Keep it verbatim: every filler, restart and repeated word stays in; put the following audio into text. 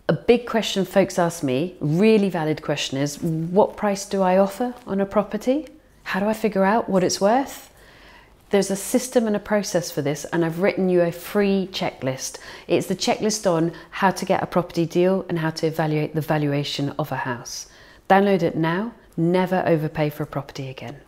A big question folks ask me, really valid question, is what price do I offer on a property? How do I figure out what it's worth? There's a system and a process for this, and I've written you a free checklist. It's the checklist on how to get a property deal and how to evaluate the valuation of a house. Download it now. Never overpay for a property again.